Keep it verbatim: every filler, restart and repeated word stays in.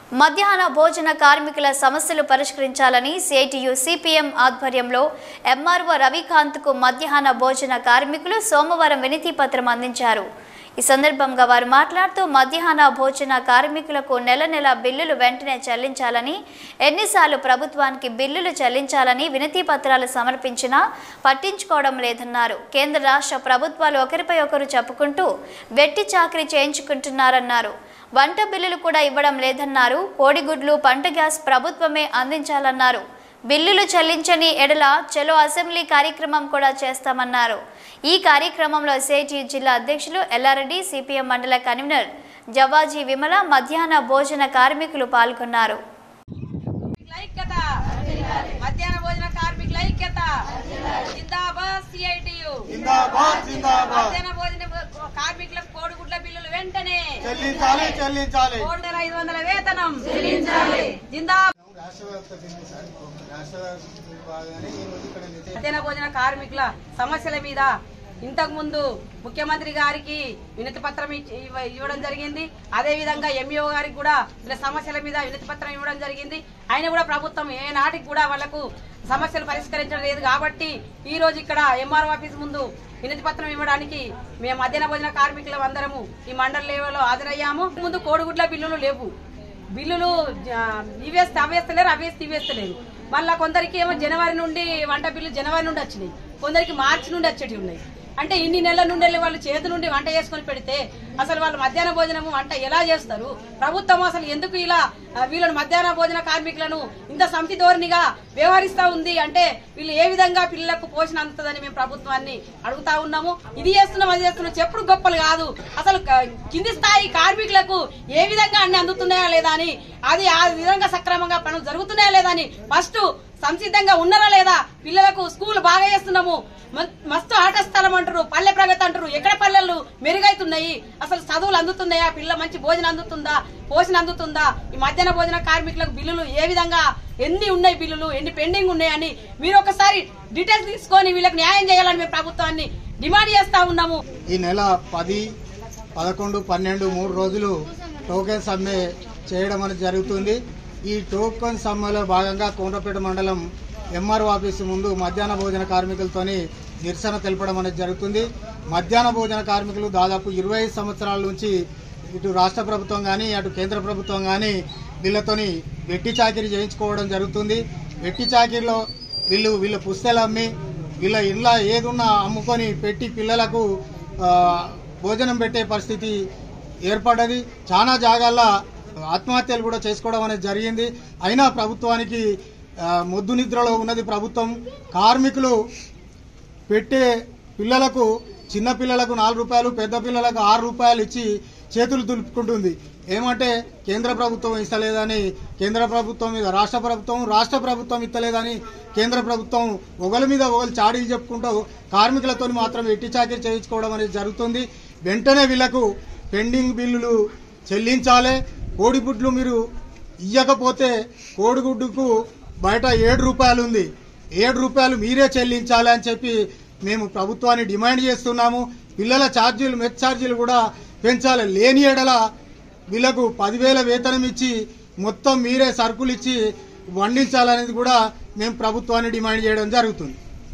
మధ్యాహ్న భోజన కార్మికుల సమస్యలు పరిష్కరించాలని సిఐటియు సిపిఎం ఆధ్వర్యంలో ఎంఆర్ఓ రవికాంత్కు మధ్యాహ్న భోజన కార్మికులు సోమవారం వినతి పత్రం అందించారు. ఈ సందర్భంగా వారు మాట్లాడుతూ మధ్యాహ్న భోజన కార్మికులకు నెల నెల బిల్లులు వెంటనే చెల్లించాలని, ఎన్నిసార్లు ప్రభుత్వానికి బిల్లులు చెల్లించాలని వినతి పత్రాలు సమర్పించినా పట్టించుకోవడం లేదన్నారు. కేంద్ర రాష్ట్ర ప్రభుత్వాలు ఒకరిపై ఒకరు చెప్పుకుంటూ వెట్టి చాకరీ చేయించుకుంటున్నారన్నారు. వంట బిల్లులు కూడా ఇవ్వడం లేదన్నారు. కోడిగుడ్లు, పంట గ్యాస్ ప్రభుత్వమే అందించాలన్నారు. బిల్లులు చెల్లించని ఎడల చలో అసెంబ్లీ కార్యక్రమం కూడా చేస్తామన్నారు. ఈ కార్యక్రమంలో సిఐటియు జిల్లా అధ్యక్షులు ఎల్లారెడ్డి, సిపిఎం మండల కన్వీనర్ జవాజీ విమల, మధ్యాహ్న భోజన కార్మికులు పాల్గొన్నారు. మధ్యాహ్న భోజన కార్మికుల ఐక్యత జిందాబాద్. సిఐటియు మధ్యాహ్న భోజన కార్మికులకు కోడిగుడ్ల బిల్లులు వెంటనే చెల్లించాలి చెల్లించాలి మూడు వేల ఐదు వందల వేతనం చెల్లించాలి. జిందాబాద్. మధ్యాహ్న భోజన కార్మికుల సమస్యల మీద ఇంతకు ముందు ముఖ్యమంత్రి గారికి వినతి పత్రం ఇవ్వడం జరిగింది. అదే విధంగా ఎంఈఓ గారికి కూడా వీళ్ళ సమస్యల మీద వినతి పత్రం ఇవ్వడం జరిగింది. ఆయన కూడా ప్రభుత్వం ఏ నాటికి కూడా వాళ్లకు సమస్యలు పరిష్కరించడం లేదు. కాబట్టి ఈ రోజు ఇక్కడ ఎంఆర్ఓ ఆఫీస్ ముందు వినతి పత్రం ఇవ్వడానికి మేము మధ్యాహ్న భోజన కార్మికులు అందరము ఈ మండల లెవెల్లో హాజరయ్యాము. ముందు కోడిగుడ్ల బిల్లులు లేవు, బిల్లులు ఇవేస్తే అవేస్తలేరు, అవేస్తే ఇవేస్తలేరు. మళ్ళా కొందరికి ఏమో జనవరి నుండి వంట బిల్లు జనవరి నుండి వచ్చినాయి, కొందరికి మార్చి నుండి వచ్చేటివి ఉన్నాయి. అంటే ఇన్ని నెలల నుండి వాళ్ళు చేతి నుండి వంట చేసుకుని పెడితే అసలు వాళ్ళు మధ్యాహ్న భోజనము వంట ఎలా చేస్తారు? ప్రభుత్వం అసలు ఎందుకు ఇలా వీళ్ళని మధ్యాహ్న భోజన కార్మికులను ఇంత సమితి ధోరణిగా వ్యవహరిస్తా ఉంది అంటే వీళ్ళు ఏ విధంగా పిల్లలకు పోషణ అందుతుందని మేము ప్రభుత్వాన్ని అడుగుతా ఉన్నాము. ఇది చేస్తున్నాం, అది చేస్తున్నాం, చెప్పుడు గొప్పలు కాదు. అసలు కింది స్థాయి కార్మికులకు ఏ విధంగా అన్ని అందుతున్నాయా లేదా అని, అది ఆ విధంగా సక్రమంగా పనులు జరుగుతున్నాయా లేదా అని ఫస్ట్ సంసిద్ధంగా ఉన్నారా లేదా, పిల్లలకు స్కూల్ బాగా చేస్తున్నాము, మస్తు ఆట స్థలం అంటారు, పల్లె ప్రగతి అంటారు, ఎక్కడ పల్లెలు మెరుగైతున్నాయి, అసలు చదువులు అందుతున్నాయా, పిల్ల మంచి భోజనం అందుతుందా, పోషణ అందుతుందా, ఈ మధ్యాహ్న భోజన కార్మికులకు బిల్లులు ఏ విధంగా ఎన్ని ఉన్నాయి, బిల్లులు ఎన్ని పెండింగ్ ఉన్నాయని మీరు ఒకసారి డీటెయిల్స్ తీసుకొని వీళ్ళకి న్యాయం చేయాలని మేము ప్రభుత్వాన్ని డిమాండ్ చేస్తా ఉన్నాము. ఈ నెల పది పదకొండు పన్నెండు మూడు రోజులు టోకెన్ సమ్మె చేయడం అనేది జరుగుతుంది. ఈ టోకెన్ సమ్మెలో భాగంగా కోండ్రపేట మండలం ఎంఆర్ఓ ఆఫీసు ముందు మధ్యాహ్న భోజన కార్మికులతోని నిరసన తెలపడం అనేది జరుగుతుంది. మధ్యాహ్న భోజన కార్మికులు దాదాపు ఇరవై ఐదు సంవత్సరాల నుంచి ఇటు రాష్ట్ర ప్రభుత్వం కానీ అటు కేంద్ర ప్రభుత్వం కానీ వీళ్ళతోని వెట్టి చాకిరీ చేయించుకోవడం జరుగుతుంది. వెట్టి చాకిరీలో వీళ్ళు వీళ్ళ పుస్తలు అమ్మి వీళ్ళ ఇంట్లో ఏదున్నా అమ్ముకొని పెట్టి పిల్లలకు భోజనం పెట్టే పరిస్థితి ఏర్పడ్డది. చాలా జాగాల్లో ఆత్మహత్యలు కూడా చేసుకోవడం అనేది జరిగింది. అయినా ప్రభుత్వానికి మొద్దు నిద్రలో ఉన్నది ప్రభుత్వం. కార్మికులు పెట్టే పిల్లలకు, చిన్న పిల్లలకు నాలుగు రూపాయలు, పెద్ద పిల్లలకు ఆరు రూపాయలు ఇచ్చి చేతులు దులుపుకుంటుంది. ఏమంటే కేంద్ర ప్రభుత్వం ఇస్తలేదని కేంద్ర ప్రభుత్వం మీద రాష్ట్ర ప్రభుత్వం, రాష్ట్ర ప్రభుత్వం ఇస్తలేదని కేంద్ర ప్రభుత్వం ఒకరి మీద ఒకరు చాడీలు చెప్పుకుంటూ కార్మికులతో మాత్రం ఎట్టి చాకిరీ చేయించుకోవడం అనేది జరుగుతుంది. వెంటనే వీళ్లకు పెండింగ్ బిల్లులు చెల్లించాలి. కోడిగుడ్లు మీరు ఇయ్యకపోతే కోడిగుడ్డుకు బయట ఏడు రూపాయలు ఉంది, ఏడు రూపాయలు మీరే చెల్లించాలి అని చెప్పి మేము ప్రభుత్వాన్ని డిమాండ్ చేస్తున్నాము. పిల్లల ఛార్జీలు, మెస్ ఛార్జీలు కూడా పెంచాలి. లేని ఎడల వీళ్ళకు పదివేల వేతనం ఇచ్చి మొత్తం మీరే సరుకులు ఇచ్చి వండించాలనేది కూడా మేము ప్రభుత్వాన్ని డిమాండ్ చేయడం జరుగుతుంది.